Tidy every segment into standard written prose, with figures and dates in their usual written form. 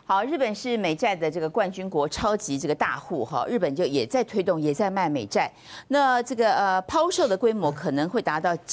好，日本是美债的这个冠军国，超级这个大户哈，日本就也在推动，也在卖美债。那这个抛售的规模可能会达到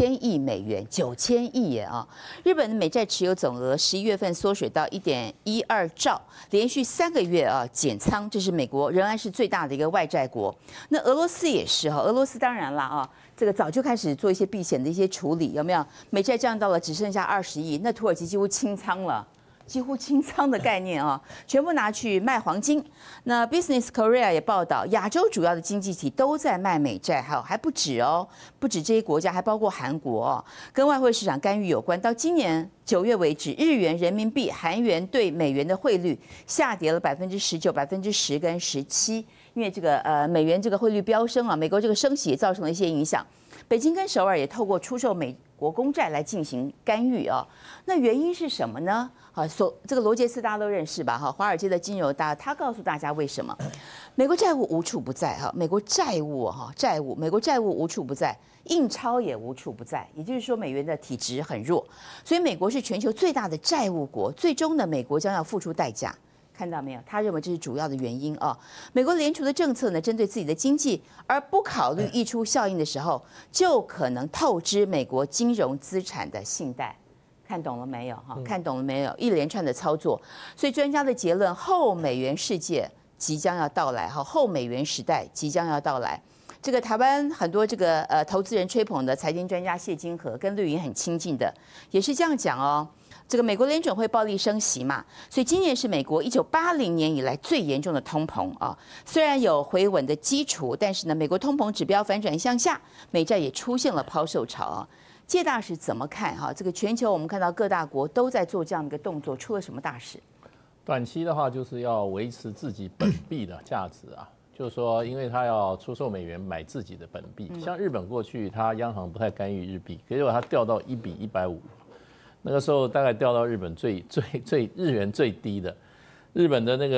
9000亿美元，9000亿耶啊！日本的美债持有总额11月份缩水到1.12兆，连续3个月啊减仓，这是美国仍然是最大的一个外债国。那俄罗斯也是哈，俄罗斯当然啦啊。这个早就开始做一些避险的一些处理，有没有？美债降到了只剩下20亿，那土耳其几乎清仓了。几乎清仓的概念啊，全部拿去卖黄金。那 Business Korea 也报道，亚洲主要的经济体都在卖美债，还不止哦，不止这些国家，还包括韩国哦，跟外汇市场干预有关。到今年9月为止，日元、人民币、韩元对美元的汇率下跌了19%、10%跟17%，因为这个美元这个汇率飙升啊，美国这个升息也造成了一些影响。北京跟首尔也透过出售美国公债来进行干预啊，那原因是什么呢？这个罗杰斯大家都认识吧？华尔街的金融大他告诉大家为什么美国债务无处不在哈，美国债务无处不在，印钞也无处不在，也就是说美元的体质很弱，所以美国是全球最大的债务国，最终呢，美国将要付出代价。看到没有？他认为这是主要的原因啊。美国联储的政策呢，针对自己的经济而不考虑溢出效应的时候，就可能透支美国金融资产的信贷。看懂了没有？看懂了没有？一连串的操作，所以专家的结论：后美元世界即将要到来，后美元时代即将要到来。这个台湾很多这个投资人吹捧的财经专家谢金河，跟绿营很亲近的，也是这样讲哦。这个美国联准会暴力升息嘛，所以今年是美国1980年以来最严重的通膨啊。虽然有回稳的基础，但是呢，美国通膨指标反转向下，美债也出现了抛售潮啊。介大使怎么看哈？这个全球我们看到各大国都在做这样的一个动作，出了什么大事？ 短期的话就是要维持自己本币的价值啊，就是说，因为他要出售美元买自己的本币，像日本过去他央行不太干预日币，结果它掉到1比150。那个时候大概掉到日本日元最低的，日本的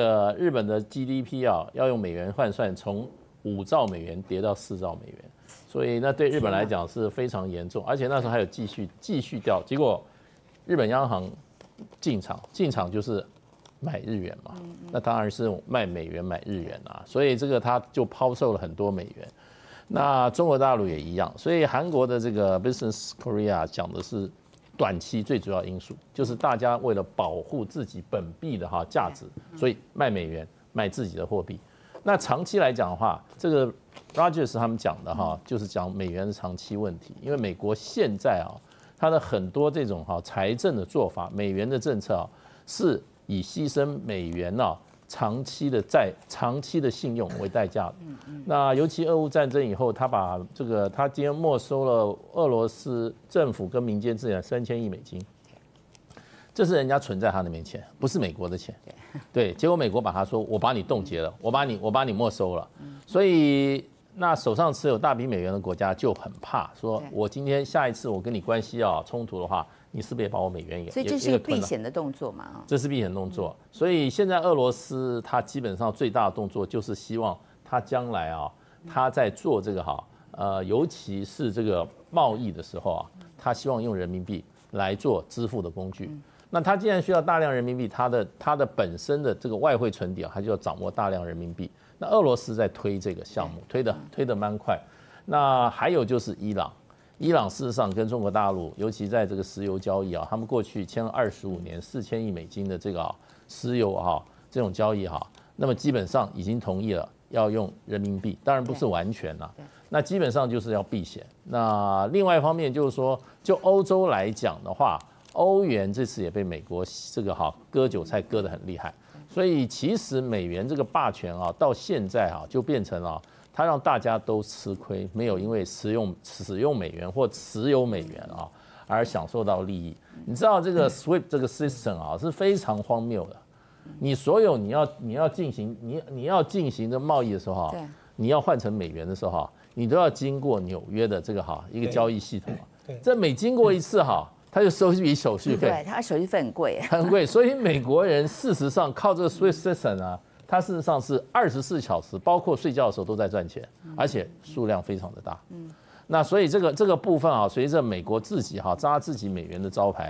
GDP 啊，要用美元换算，从5兆美元跌到4兆美元，所以那对日本来讲是非常严重，而且那时候还有继续掉，结果日本央行进场就是买日元嘛，那当然是卖美元买日元啊，所以这个他就抛售了很多美元。那中国大陆也一样，所以韩国的这个 Business Korea 讲的是。短期最主要因素就是大家为了保护自己本币的价值，所以卖美元卖自己的货币。那长期来讲的话，这个 Rogers 他们讲的就是讲美元的长期问题，因为美国现在它的很多这种财政的做法，美元的政策是以牺牲美元长期的信用为代价的。那尤其俄乌战争以后，他今天没收了俄罗斯政府跟民间资产3000亿美金，这是人家存在他的面前，不是美国的钱。对，结果美国把他说我把你冻结了，我把你没收了，所以那手上持有大笔美元的国家就很怕，说我今天下一次我跟你关系冲突的话。你是不是也把我美元也？ 所以这是一个避险的动作嘛？ 这是避险动作。所以现在俄罗斯它基本上最大的动作就是希望它将来它在做这个尤其是这个贸易的时候它希望用人民币来做支付的工具。那它既然需要大量人民币，它的本身的这个外汇存底它就要掌握大量人民币。那俄罗斯在推这个项目，推得蛮快。那还有就是伊朗事实上跟中国大陆，尤其在这个石油交易他们过去签了25年4000亿美金的这个石油这种交易那么基本上已经同意了要用人民币，当然不是完全啦，那基本上就是要避险。那另外一方面就是说，就欧洲来讲的话，欧元这次也被美国这个割韭菜割得很厉害，所以其实美元这个霸权到现在就变成它让大家都吃亏，没有因为使用美元或持有美元而享受到利益。你知道这个 SWIFT 这个 system 是非常荒谬的。你所有你要进行的贸易的时候你要换成美元的时候你都要经过纽约的这个一个交易系统这每经过一次他就收一笔手续费， 对，他手续费很贵， 很贵。所以美国人事实上靠这个 SWIFT system它事实上是24小时，包括睡觉的时候都在赚钱，而且数量非常的大。那所以这个部分随着美国自己扎自己美元的招牌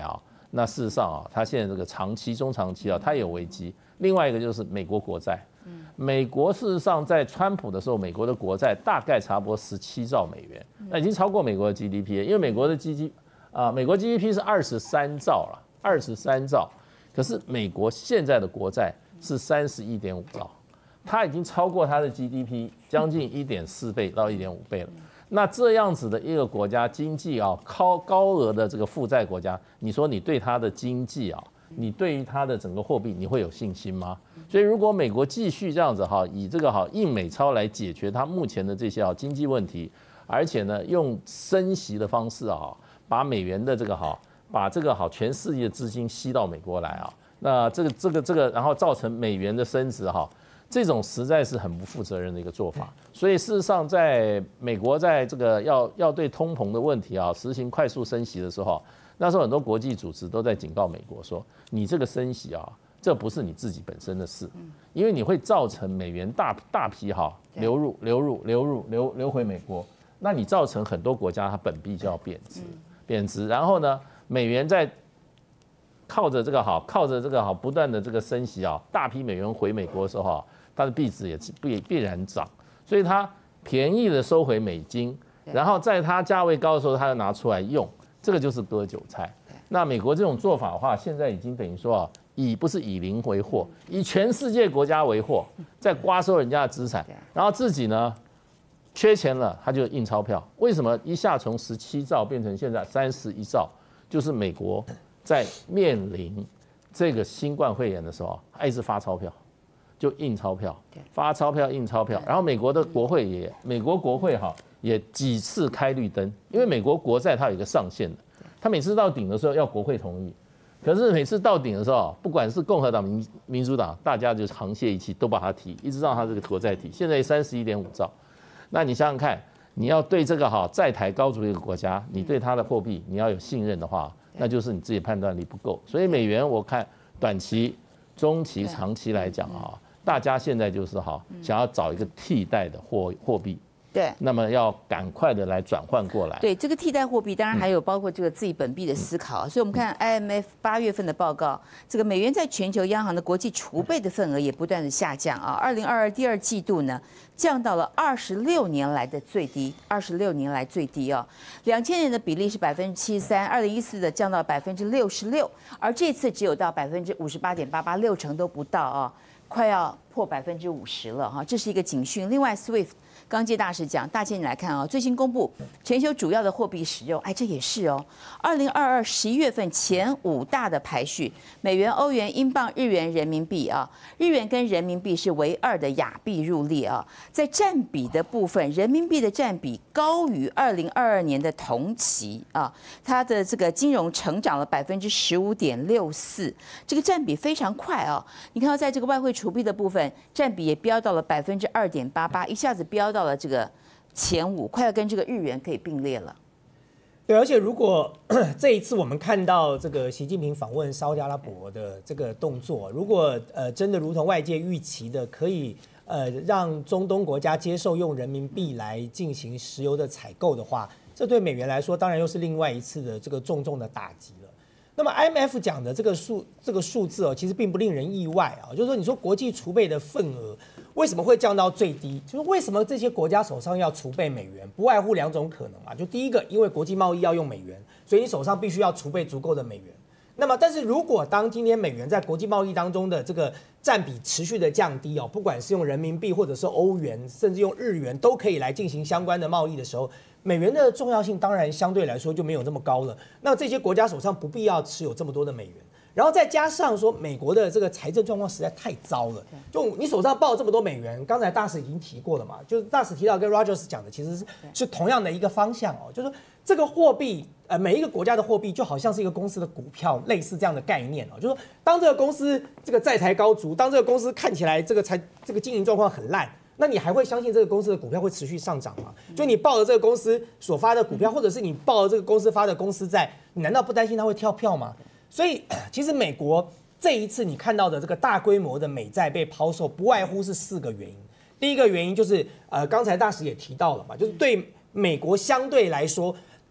那事实上啊，它现在这个长期、中长期啊，它也有危机。另外一个就是美国国债，美国事实上在川普的时候，美国的国债大概差不多17兆美元，那已经超过美国的 GDP 了，因为美国的 美国 GDP 是23兆了，23兆，可是美国现在的国债是31.5兆，它已经超过它的 GDP 将近1.4倍到1.5倍了。那这样子的一个国家经济啊，高额的这个负债国家，你说你对它的经济啊，你对于它的整个货币，你会有信心吗？所以如果美国继续这样子哈，以这个印美钞来解决它目前的这些经济问题，而且呢用升息的方式啊，把美元的把这个全世界的资金吸到美国来啊，那这个，然后造成美元的升值哈。这种实在是很不负责任的一个做法，所以事实上，在美国在这个要对通膨的问题啊实行快速升息的时候，那时候很多国际组织都在警告美国说，你这个升息啊，这不是你自己本身的事，因为你会造成美元大批流回美国，那你造成很多国家它本币就要贬值，然后呢，美元在靠着这个不断的这个升息啊，大批美元回美国的时候啊，它的币值也必然涨，所以它便宜的收回美金，然后在它价位高的时候，它又拿出来用，这个就是割韭菜。那美国这种做法的话，现在已经等于说啊，不是以邻为壑，以全世界国家为壑，在刮收人家的资产，然后自己呢缺钱了，他就印钞票。为什么一下从17兆变成现在31兆？就是美国在面临这个新冠肺炎的时候，他一直发钞票。就印钞票，发钞票印钞票，然后美国国会也几次开绿灯，因为美国国债它有一个上限的，它每次到顶的时候要国会同意，可是每次到顶的时候，不管是共和党、民主党，大家就沆瀣一气，都把它提，一直让它这个国债提，现在31.5兆，那你想想看，你要对这个债台高筑的一个国家，你对它的货币你要有信任的话，那就是你自己判断力不够，所以美元我看短期、中期、长期来讲大家现在就是想要找一个替代的货币， 对， 那么要赶快的来转换过来。 对，这个替代货币当然还有包括这个自己本币的思考，所以我们看 IMF 8月份的报告，这个美元在全球央行的国际储备的份额也不断的下降啊，2022第二季度呢降到了26年来的最低，26年来最低啊，2000年的比例是73%，2014的降到66%，而这次只有到58.88%，6成都不到啊。快要破50%了哈，这是一个警讯。另外 ，SWIFT 刚接大使讲，大千你来看啊，最新公布全球主要的货币使用，这也是哦。2022 11月份前5大的排序，美元、欧元、英镑、日元、人民币啊，日元跟人民币是唯2的亚币入列啊。在占比的部分，人民币的占比高于2022年的同期啊，它的这个金融成长了15.64%，这个占比非常快啊。你看到在这个外汇储备的部分，占比也飙到了2.88%，一下子飙到了这个前5，快要跟这个日元可以并列了。 对，而且如果这一次我们看到这个习近平访问沙特阿拉伯的这个动作，如果真的如同外界预期的，可以让中东国家接受用人民币来进行石油的采购的话，这对美元来说当然又是另外一次的这个重重的打击了。那么 IMF 讲的这个数字其实并不令人意外啊，就是说你说国际储备的份额为什么会降到最低？就是为什么这些国家手上要储备美元，不外乎2种可能嘛。就第一个，因为国际贸易要用美元，所以你手上必须要储备足够的美元。那么，但是如果当今天美元在国际贸易当中的这个占比持续的降低不管是用人民币或者是欧元，甚至用日元都可以来进行相关的贸易的时候，美元的重要性当然相对来说就没有这么高了。那这些国家手上不必要持有这么多的美元，然后再加上说美国的这个财政状况实在太糟了，就你手上抱这么多美元，刚才大使已经提过了嘛，就是大使提到跟 Rogers 讲的其实是同样的一个方向就是这个货币每一个国家的货币就好像是一个公司的股票，类似这样的概念就是说当这个公司这个债台高筑，当这个公司看起来这个经营状况很烂，那你还会相信这个公司的股票会持续上涨吗？就你抱着这个公司所发的股票，或者是你抱着这个公司发的公司债，你难道不担心它会跳票吗？所以其实美国这一次你看到的这个大规模的美债被抛售，不外乎是4个原因。第一个原因就是刚才大使也提到了嘛，就是对美国相对来说，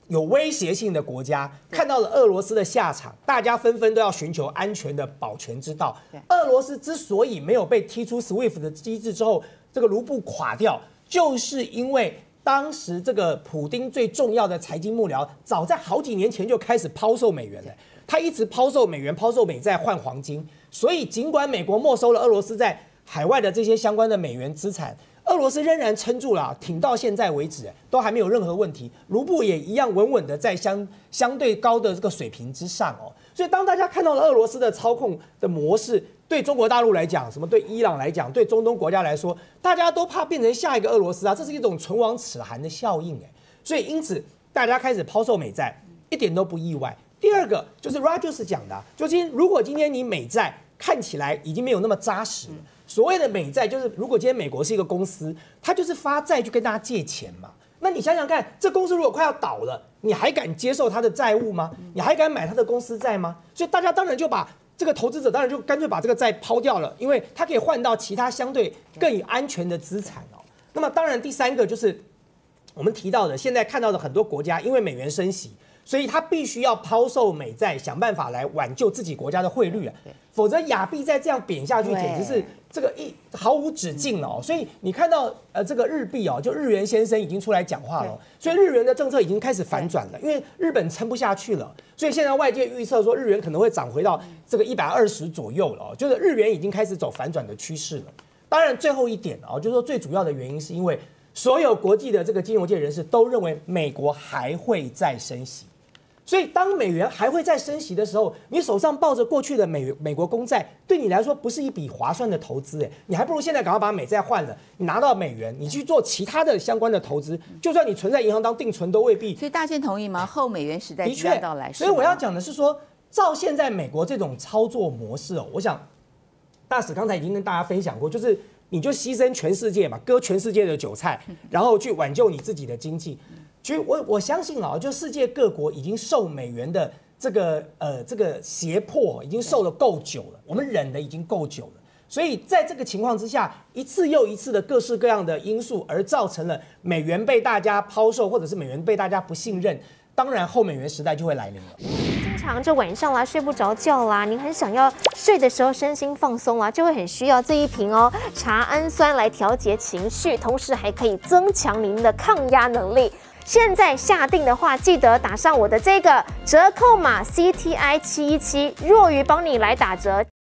有威胁性的国家看到了俄罗斯的下场，大家纷纷都要寻求安全的保全之道。俄罗斯之所以没有被踢出 SWIFT 的机制之后，这个卢布垮掉，就是因为当时这个普丁最重要的财经幕僚，早在好几年前就开始抛售美元了。他一直抛售美元、抛售美债换黄金，所以尽管美国没收了俄罗斯在海外的这些相关的美元资产，俄罗斯仍然撑住了，挺到现在为止，都还没有任何问题。卢布也一样稳稳的在相对高的这个水平之上哦。所以当大家看到了俄罗斯的操控的模式，对中国大陆来讲，什么对伊朗来讲，对中东国家来说，大家都怕变成下一个俄罗斯啊，这是一种唇亡齿寒的效应哎。所以因此大家开始抛售美债，一点都不意外。第二个就是 Rogers 讲的，就如果今天你美债看起来已经没有那么扎实了，所谓的美债就是如果今天美国是一个公司，它就是发债去跟大家借钱嘛。那你想想看，这公司如果快要倒了，你还敢接受它的债务吗？你还敢买它的公司债吗？所以大家当然就把这个投资者当然就干脆把这个债抛掉了，因为它可以换到其他相对更安全的资产哦。那么当然第三个就是我们提到的，现在看到的很多国家因为美元升息，所以他必须要抛售美债，想办法来挽救自己国家的汇率啊，否则亚币再这样贬下去，简直是这个毫无止境了哦。所以你看到这个日币哦，就日元先生已经出来讲话了，所以日元的政策已经开始反转了，因为日本撑不下去了，所以现在外界预测说日元可能会涨回到这个120左右了哦，就是日元已经开始走反转的趋势了。当然最后一点哦，就是说最主要的原因是因为所有国际的这个金融界人士都认为美国还会再升息。所以，当美元还会再升息的时候，你手上抱着过去的美国公债，对你来说不是一笔划算的投资，你还不如现在赶快把美债换了，你拿到美元，你去做其他的相关的投资，就算你存在银行当定存都未必。 所以大健同意吗？后美元时代的确到来， 所以我要讲的是说，照现在美国这种操作模式哦，我想大使刚才已经跟大家分享过，就是你就牺牲全世界嘛，割全世界的韭菜，然后去挽救你自己的经济。其实我相信啊，就世界各国已经受美元的这个胁迫已经受得够久了，我们忍的已经够久了。所以在这个情况之下，一次又一次的各式各样的因素，而造成了美元被大家抛售，或者是美元被大家不信任。当然，后美元时代就会来临了。 经常这晚上啦睡不着觉啦，您很想要睡的时候身心放松啦，就会很需要这一瓶哦茶氨酸来调节情绪，同时还可以增强您的抗压能力。现在下定的话，记得打上我的这个折扣码 CTI717，若愚帮你来打折。